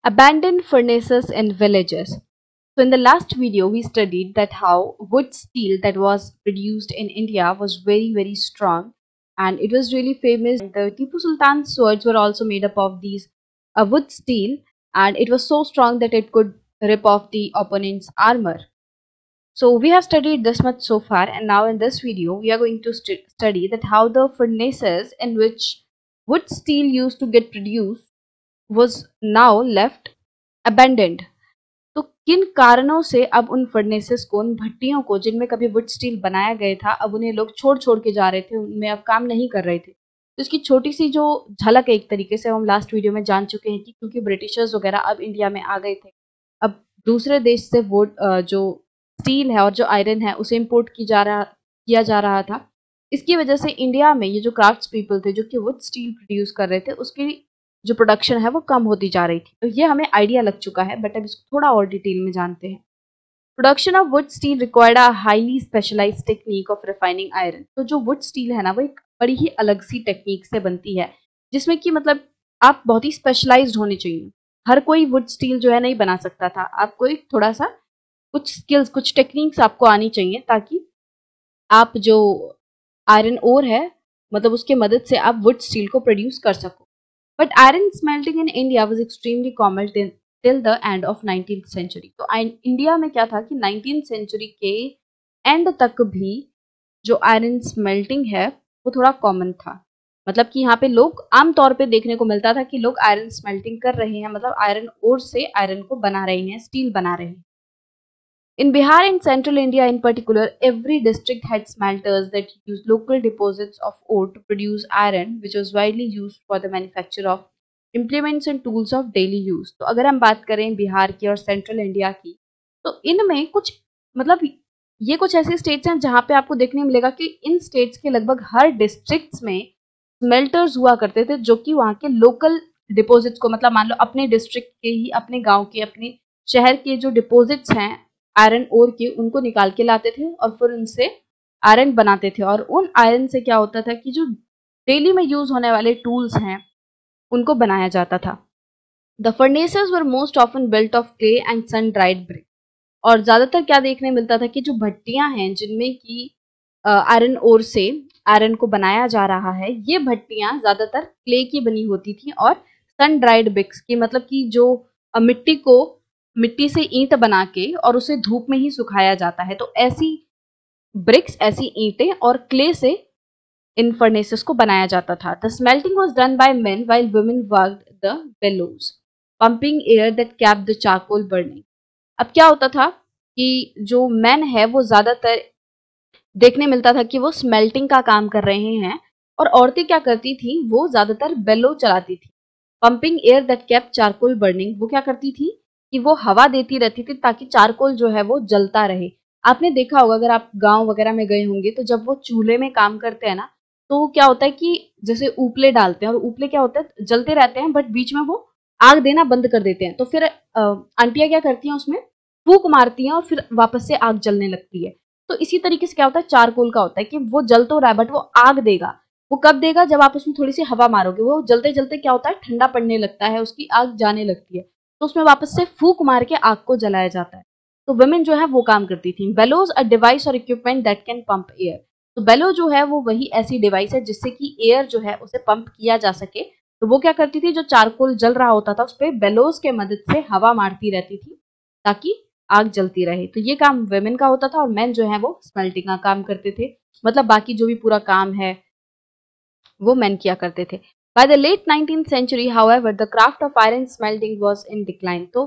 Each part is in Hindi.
Abandoned furnaces in villages. So in the last video, we studied that how wood steel that was produced in India was very strong, and it was really famous. The Tipu Sultan's swords were also made up of these wood steel, and it was so strong that it could rip off the opponent's armor. So we have studied this much so far, and now in this video, we are going to study that how the furnaces in which wood steel used to get produced was now left abandoned. तो किन कारणों से अब उन फर्नेसेस को, उन भट्टियों को जिनमें कभी वुड स्टील बनाया गया था, अब उन्हें लोग छोड़ छोड़ के जा रहे थे, उनमें अब काम नहीं कर रहे थे। तो इसकी छोटी सी जो झलक है एक तरीके से हम लास्ट वीडियो में जान चुके हैं कि क्योंकि ब्रिटिशर्स वगैरह अब इंडिया में आ गए थे, अब दूसरे देश से वुड जो स्टील है और जो आयरन है उसे इम्पोर्ट किया जा रहा था। इसकी वजह से इंडिया में ये जो क्राफ्ट्स पीपल थे जो कि वुड स्टील प्रोड्यूस कर रहे थे, उसकी जो प्रोडक्शन है वो कम होती जा रही थी। तो ये हमें आइडिया लग चुका है, बट अब इसको थोड़ा और डिटेल में जानते हैं। Production of wood steel required a highly specialized technique of refining iron. तो जो वुड स्टील है ना, वो एक बड़ी ही अलग सी टेक्निक से बनती है, जिसमें कि मतलब आप बहुत ही स्पेशलाइज्ड होने चाहिए। हर कोई वुड स्टील जो है नहीं बना सकता था। आपको एक थोड़ा सा कुछ स्किल्स, कुछ टेक्निक्स आपको आनी चाहिए, ताकि आप जो आयरन ओर है मतलब उसके मदद से आप वुड स्टील को प्रोड्यूस कर सको। But iron smelting in India was extremely common till the end of 19th century. तो इंडिया में क्या था कि 19th century के एंड तक भी जो आयरन स्मेल्टिंग है वो थोड़ा कॉमन था। मतलब कि यहाँ पे लोग आमतौर पे देखने को मिलता था कि लोग आयरन स्मेल्टिंग कर रहे हैं, मतलब आयरन ओर से आयरन को बना रहे हैं, स्टील बना रहे हैं। In Bihar and central India in particular, every district had smelters that used local deposits of ore to produce iron, which was widely used for the manufacture of implements and tools of daily use. तो अगर हम बात करें बिहार की और सेंट्रल इंडिया की, तो इनमें कुछ मतलब ये कुछ ऐसे स्टेट्स हैं जहाँ पे आपको देखने मिलेगा कि इन स्टेट्स के लगभग हर डिस्ट्रिक्ट्स में स्मेल्टर्स हुआ करते थे, जो कि वहाँ के लोकल डिपॉजिट्स को, मतलब मान लो अपने डिस्ट्रिक्ट के ही, अपने गांव के, अपने शहर के जो डिपॉजिट्स हैं आयरन ओर के, उनको निकाल के लाते थे और फिर उनसे आयरन बनाते थे। और उन आयरन से क्या होता था कि जो डेली में यूज होने वाले टूल्स हैं उनको बनाया जाता था। The furnaces were most often built of clay and sun dried brick. और ज्यादातर क्या देखने मिलता था कि जो भट्टियां हैं जिनमें कि आयरन ओर से आयरन को बनाया जा रहा है, ये भट्टियां ज्यादातर क्ले की बनी होती थी और सन ड्राइड ब्रिक्स की, मतलब कि जो मिट्टी से ईंट बना के और उसे धूप में ही सुखाया जाता है। तो ऐसी ब्रिक्स, ऐसी ईंटें और क्ले से इन फर्नेसेस को बनाया जाता था। The smelting was done by men while women worked the bellows, pumping air that kept the charcoal burning. अब क्या होता था कि जो मैन है वो ज्यादातर देखने मिलता था कि वो स्मेल्टिंग का काम कर रहे हैं, और औरतें क्या करती थी, वो ज्यादातर बेलो चलाती थी। Pumping air that kept charcoal burning, वो क्या करती थी कि वो हवा देती रहती थी ताकि चारकोल जो है वो जलता रहे। आपने देखा होगा, अगर आप गांव वगैरह में गए होंगे, तो जब वो चूल्हे में काम करते हैं ना, तो क्या होता है कि जैसे उपले डालते हैं, और उपले क्या होता है, जलते रहते हैं, बट बीच में वो आग देना बंद कर देते हैं। तो फिर आंटियां क्या करती हैं, उसमें फूंक मारती हैं और फिर वापस से आग जलने लगती है। तो इसी तरीके से क्या होता है, चारकोल का होता है कि वो जल तो रहा है बट वो आग देगा। वो कब देगा, जब आप उसमें थोड़ी सी हवा मारोगे, वो जलते जलते क्या होता है, ठंडा पड़ने लगता है, उसकी आग जाने लगती है, तो उसमें वापस से फूंक मार के आग को जलाया जाता है। तो वुमेन जो है वो काम करती थी। बेलोज अ डिवाइस और equipment that can pump air. तो बेलो जो है वो वही ऐसी डिवाइस है जिससे कि एयर जो है उसे पंप किया जा सके। तो वो क्या करती थी, जो चारकोल जल रहा होता था उस पर बेलोज के मदद से हवा मारती रहती थी ताकि आग जलती रहे। तो ये काम वुमेन का होता था, और मेन जो है वो स्मेल्टिंग का काम करते थे। मतलब बाकी जो भी पूरा काम है वो मेन किया करते थे। By the late 19th century, however, the craft of iron smelting was in decline. तो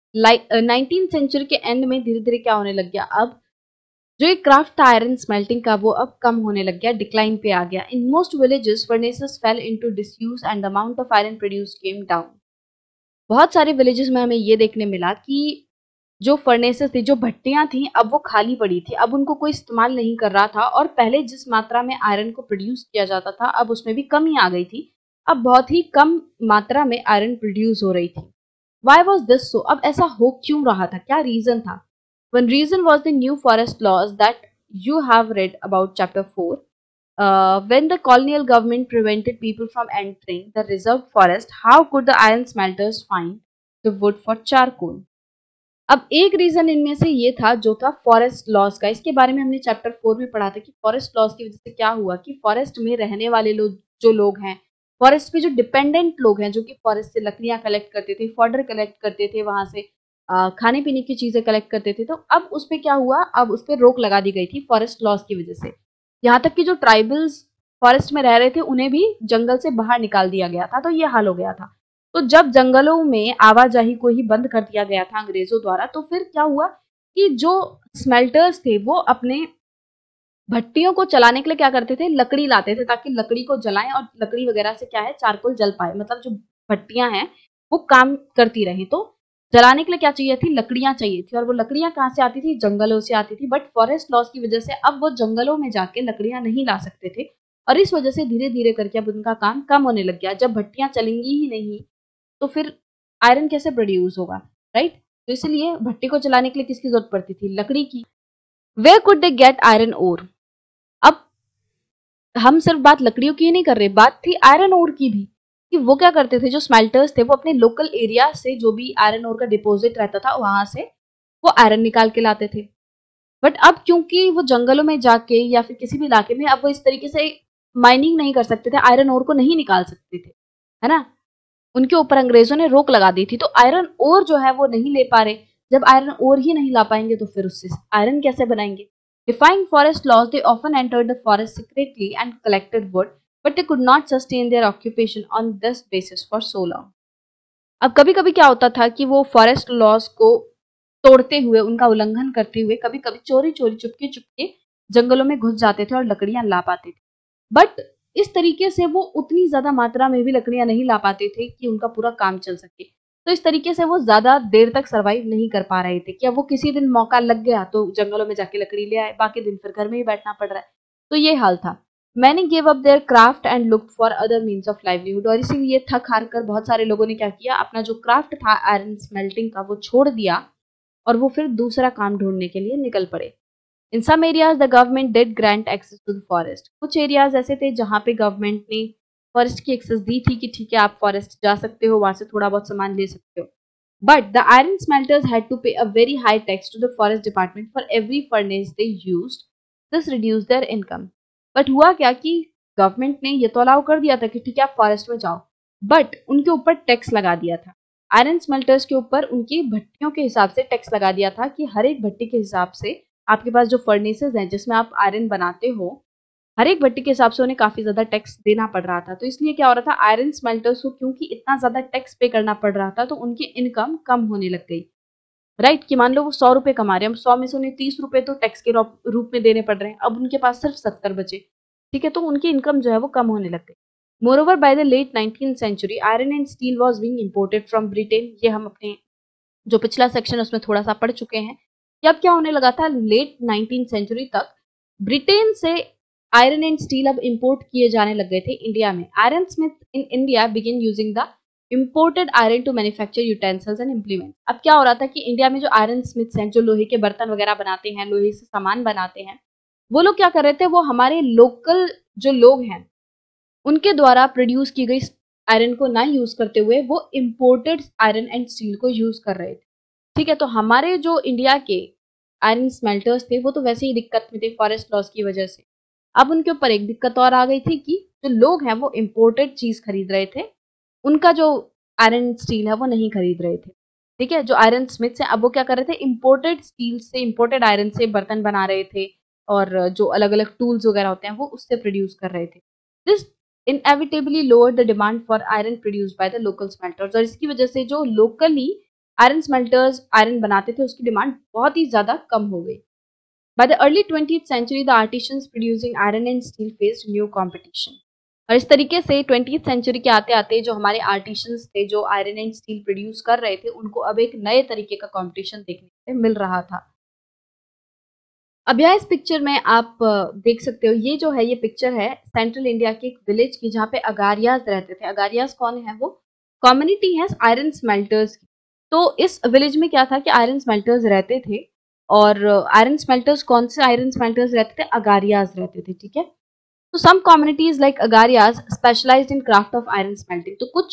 19th century के एंड में धीरे धीरे क्या होने लग गया, अब जो एक क्राफ्ट था आयरन स्मेल्टिंग का वो अब कम होने लग गया, डिक्लाइन पे आ गया। In most villages furnaces fell into disuse and the amount of iron produced came down. बहुत सारे विलेजेस में हमें ये देखने मिला कि जो फर्नेसेस थी, जो भट्टियां थी, अब वो खाली पड़ी थी, अब उनको कोई इस्तेमाल नहीं कर रहा था, और पहले जिस मात्रा में आयरन को प्रोड्यूस किया जाता था अब उसमें भी कमी आ गई थी। अब बहुत ही कम मात्रा में आयरन प्रोड्यूस हो रही थी। Why was this so? अब ऐसा हो क्यों रहा था, क्या रीजन था? One reason was the new forest laws that you have read about chapter 4. When the colonial government prevented people from entering the reserved forest, how could the iron smelters find the wood for charcoal. अब एक रीजन इनमें से ये था जो था फॉरेस्ट लॉस का। इसके बारे में हमने चैप्टर 4 में पढ़ा था कि फॉरेस्ट लॉस की वजह से क्या हुआ कि फॉरेस्ट में रहने वाले लोग जो लोग हैं, फॉरेस्ट पे जो डिपेंडेंट लोग हैं, जो कि फॉरेस्ट से लकड़ियां कलेक्ट करते थे, फॉडर कलेक्ट करते थे, वहां से खाने पीने की चीजें कलेक्ट करते थे, तो अब उस पर क्या हुआ, अब उस पर रोक लगा दी गई थी फॉरेस्ट लॉस की वजह से। यहाँ तक कि जो ट्राइबल्स फॉरेस्ट में रह रहे थे उन्हें भी जंगल से बाहर निकाल दिया गया था। तो ये हाल हो गया था। तो जब जंगलों में आवाजाही को ही बंद कर दिया गया था अंग्रेजों द्वारा, तो फिर क्या हुआ कि जो स्मेल्टर्स थे वो अपने भट्टियों को चलाने के लिए क्या करते थे, लकड़ी लाते थे ताकि लकड़ी को जलाएं और लकड़ी वगैरह से क्या है, चारकोल जल पाए। मतलब जो भट्टियां हैं वो काम करती रही। तो जलाने के लिए क्या चाहिए थी, लकड़ियां चाहिए थी, और वो लकड़ियां कहाँ से आती थी, जंगलों से आती थी। बट फॉरेस्ट लॉस की वजह से अब वो जंगलों में जाके लकड़ियां नहीं ला सकते थे, और इस वजह से धीरे धीरे करके अब उनका काम कम होने लग गया। जब भट्टियां चलेंगी ही नहीं तो फिर आयरन कैसे प्रोड्यूस होगा, राइट। तो इसलिए भट्टी को चलाने के लिए किसकी जरूरत पड़ती थी, लकड़ी की। Where could they get iron ore. अब हम सिर्फ बात लकड़ियों की ही नहीं कर रहे, बात थी आयरन ओर की भी, कि वो क्या करते थे, जो स्मेल्टर्स थे वो अपने लोकल एरिया से जो भी आयरन ओर का डिपॉजिट रहता था वहां से वो आयरन निकाल के लाते थे। बट अब क्योंकि वो जंगलों में जाके या फिर किसी भी इलाके में अब वो इस तरीके से माइनिंग नहीं कर सकते थे, आयरन ओर को नहीं निकाल सकते थे, है ना। उनके ऊपर अंग्रेजों ने रोक लगा दी थी, तो आयरन ओर जो है वो नहीं ले पा रहे। जब आयरन ओर ही नहीं ला पाएंगे तो फिर उससे आयरन कैसे बनाएंगे। Defying forest laws, they often entered the forest secretly and collected wood, but they could not sustain their occupation on this basis for so long. अब कभी कभी क्या होता था कि वो फॉरेस्ट लॉज को तोड़ते हुए, उनका उल्लंघन करते हुए कभी कभी चोरी चोरी चुपके चुपके जंगलों में घुस जाते थे और लकड़ियां ला पाते थे। बट इस तरीके से वो उतनी ज्यादा मात्रा में भी लकड़ियां नहीं ला पाते थे कि उनका पूरा काम चल सके। तो इस तरीके से वो ज्यादा देर तक सरवाइव नहीं कर पा रहे थे कि अब वो किसी दिन मौका लग गया तो जंगलों में जाके लकड़ी ले आए, बाकी दिन फिर घर में ही बैठना पड़ रहा है। तो ये हाल था। Many give up their craft and look for other means of livelihood. और इसीलिए थक हार कर बहुत सारे लोगों ने क्या किया, अपना जो क्राफ्ट था आयरन स्मेल्टिंग का वो छोड़ दिया और वो फिर दूसरा काम ढूंढने के लिए निकल पड़े। In some areas the government did grant access to the forest. कुछ एरियाज ऐसे थे जहां पे गवर्नमेंट ने फॉरेस्ट की एक्सेस दी थी कि ठीक है आप फॉरेस्ट जा सकते हो, वहां से थोड़ा बहुत सामान ले सकते हो। But the iron smelters had to pay a very high tax to the forest department for every furnace they used. This reduce their income. But हुआ क्या कि गवर्नमेंट ने ये तो अलाउ कर दिया था कि ठीक है आप फॉरेस्ट में जाओ, बट उनके ऊपर टैक्स लगा दिया था। आयरन स्मेल्टर्स के ऊपर उनकी भट्टियों के हिसाब से टैक्स लगा दिया था कि हर एक भट्टी के हिसाब से आपके पास जो फर्नेसेस हैं जिसमें आप आयरन बनाते हो, हर एक भट्टी के हिसाब से उन्हें काफी ज्यादा टैक्स देना पड़ रहा था। तो इसलिए क्या हो रहा था, आयरन स्मेल्टर्स को क्योंकि इतना ज्यादा टैक्स पे करना पड़ रहा था तो उनकी इनकम कम होने लग गई, राइट। कि मान लो वो 100 रुपए कमा रहे हैं, 100 में से उन्हें 30 रुपए तो टैक्स के रूप में देने पड़ रहे हैं, अब उनके पास सिर्फ 70 बचे, ठीक है। तो उनकी इनकम जो है वो कम होने लग गई। Moreover by the late 19th century iron and steel was being imported from Britain. ये हम अपने जो पिछला सेक्शन उसमें थोड़ा सा पढ़ चुके हैं कि अब क्या होने लगा था, लेट 19th सेंचुरी तक ब्रिटेन से आयरन एंड स्टील अब इंपोर्ट किए जाने लग गए थे इंडिया में। Iron smith in India begin using the imported iron to manufacture utensils and implement. अब क्या हो रहा था कि इंडिया में जो आयरन स्मिथ्स हैं, जो लोहे के बर्तन वगैरह बनाते हैं, लोहे से सामान बनाते हैं, वो लोग क्या कर रहे थे, वो हमारे लोकल जो लोग हैं उनके द्वारा प्रोड्यूस की गई आयरन को ना यूज करते हुए वो इंपोर्टेड आयरन एंड स्टील को यूज कर रहे थे, ठीक है। तो हमारे जो इंडिया के आयरन स्मेल्टर्स थे वो तो वैसे ही दिक्कत में थे फॉरेस्ट लॉस की वजह से। अब उनके ऊपर एक दिक्कत और आ गई थी कि जो लोग हैं वो इंपोर्टेड चीज खरीद रहे थे, उनका जो आयरन स्टील है वो नहीं खरीद रहे थे, ठीक है। जो आयरन स्मिथ्स हैं अब वो क्या कर रहे थे, इंपोर्टेड स्टील से, इंपोर्टेड आयरन से बर्तन बना रहे थे और जो अलग अलग टूल्स वगैरह होते हैं वो उससे प्रोड्यूस कर रहे थे। This inevitably lowered the demand for iron produced by the local smelters। और इसकी वजह से जो लोकली आयरन स्मेल्टर्स आयरन बनाते थे उसकी डिमांड बहुत ही ज्यादा कम हो गई। By the early 20th century, the artisans producing iron and steel faced new competition। और इस तरीके से 20th सेंचुरी के आते आते जो हमारे आर्टिशंस थे जो आयरन एंड स्टील प्रोड्यूस कर रहे थे उनको अब एक नए तरीके का कंपटीशन देखने को मिल रहा था। अब यहाँ इस पिक्चर में आप देख सकते हो, ये जो है ये पिक्चर है सेंट्रल इंडिया के एक विलेज की जहाँ पे अगारियाज रहते थे। अगारियाज कौन है, वो कम्युनिटी है आयरन स्मेल्टर्स की। तो इस विलेज में क्या था कि आयरन स्मेल्टर्स रहते थे और आयरन स्मेल्टर्स कौन से आयरन स्मेल्टर्स रहते थे, अगारियाज रहते थे, ठीक है। तो some communities like Agarias specialized in craft of iron smelting. तो कुछ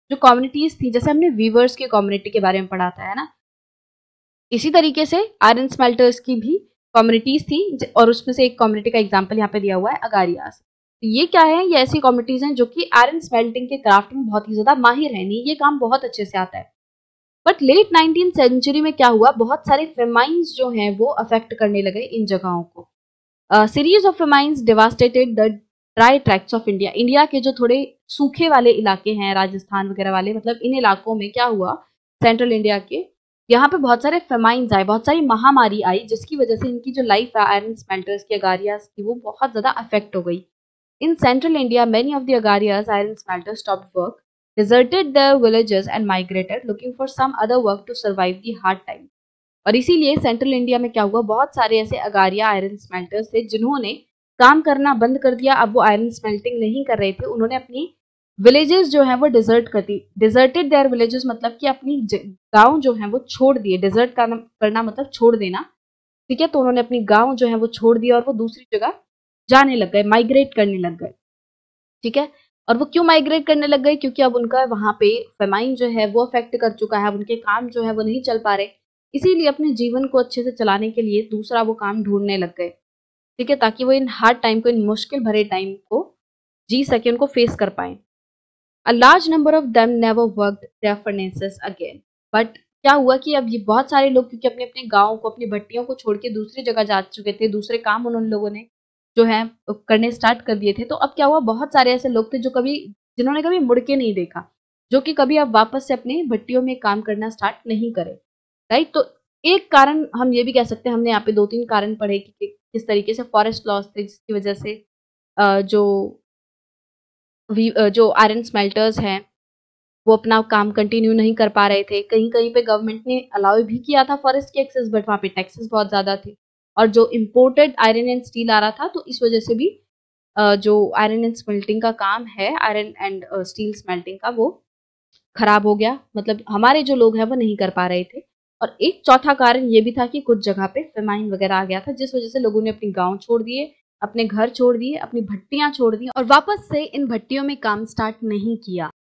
जो कम्युनिटीज थी, जैसे हमने वीवर्स की कम्युनिटी के बारे में पढ़ा था, है ना, इसी तरीके से आयरन स्मेल्टर्स की भी कम्युनिटीज थी, और उसमें से एक कम्युनिटी का एग्जाम्पल यहाँ पे दिया हुआ है अगारियास। तो ये क्या है, ये ऐसी कम्युनिटीज हैं जो कि आयरन स्मेल्टिंग के क्राफ्ट में बहुत ही ज्यादा माहिर है, नहीं ये काम बहुत अच्छे से आता है। बट लेट 19th सेंचुरी में क्या हुआ, बहुत सारे फेमाइंस जो हैं वो अफेक्ट करने लगे इन जगहों को। Series of famines devastated the dry tracts of India. India के जो थोड़े सूखे वाले इलाके हैं, राजस्थान वगैरह वाले, मतलब इन इलाकों में क्या हुआ, सेंट्रल इंडिया के, यहाँ पे बहुत सारे फेमाइंस आए, बहुत सारी महामारी आई, जिसकी वजह से इनकी जो लाइफ है आयरन स्मेल्टर्स की, अगारियास की, वो बहुत ज्यादा अफेक्ट हो गई। In central India, many of the Agarias iron smelters stopped work, deserted their villages and migrated, looking for some other work to survive the hard time. और इसीलिए सेंट्रल इंडिया में क्या हुआ, बहुत सारे ऐसे अगारिया आयरन स्मेल्टर्स थे जिन्होंने काम करना बंद कर दिया। अब वो आयरन स्मेल्टिंग नहीं कर रहे थे, उन्होंने अपनी विलेजेस जो है वो डिजर्ट कर दी। डिजर्टेड देयर विलेजेस मतलब कि अपनी गांव जो है वो छोड़ दिए। डिजर्ट करना मतलब छोड़ देना, ठीक है। तो उन्होंने अपनी गांव जो है वो छोड़ दिया और वो दूसरी जगह जाने लग गए, माइग्रेट करने लग गए, ठीक है। और वो क्यों माइग्रेट करने लग गए, क्योंकि अब उनका वहां पे फेमाइन जो है वो अफेक्ट कर चुका है, अब उनके काम जो है वो नहीं चल पा रहे, इसीलिए अपने जीवन को अच्छे से चलाने के लिए दूसरा वो काम ढूंढने लग गए, ठीक है, ताकि वो इन हार्ड टाइम को, इन मुश्किल भरे टाइम को जी सके, उनको फेस कर पाए। A large number of them never worked their furnaces again. But क्या हुआ कि अब ये बहुत सारे लोग, क्योंकि अपने अपने गाँव को, अपनी भट्टियों को छोड़ के दूसरी जगह जा चुके थे, दूसरे काम उन लोगों ने जो है करने स्टार्ट कर दिए थे। तो अब क्या हुआ, बहुत सारे ऐसे लोग थे जो कभी, जिन्होंने कभी मुड़ के नहीं देखा, जो कि कभी अब वापस से अपने भट्टियों में काम करना स्टार्ट नहीं करे, राइट। तो एक कारण हम ये भी कह सकते हैं, हमने यहाँ पे 2-3 कारण पढ़े कि किस तरीके से फॉरेस्ट लॉस थे, जिसकी वजह से जो आयरन स्मेल्टर्स हैं वो अपना काम कंटिन्यू नहीं कर पा रहे थे। कहीं कहीं पे गवर्नमेंट ने अलाउ भी किया था फॉरेस्ट की एक्सेस, बट वहाँ पे टैक्सेस बहुत ज़्यादा थे, और जो इम्पोर्टेड आयरन एंड स्टील आ रहा था, तो इस वजह से भी जो आयरन एंड स्मेल्टिंग का काम है, आयरन एंड स्टील स्मेल्टिंग का, वो खराब हो गया। मतलब हमारे जो लोग हैं वो नहीं कर पा रहे थे। और एक चौथा कारण ये भी था कि कुछ जगह पे फेमाइन वगैरह आ गया था, जिस वजह से लोगों ने अपनी गाँव छोड़ दिए, अपने घर छोड़ दिए, अपनी भट्टियां छोड़ दी, और वापस से इन भट्टियों में काम स्टार्ट नहीं किया।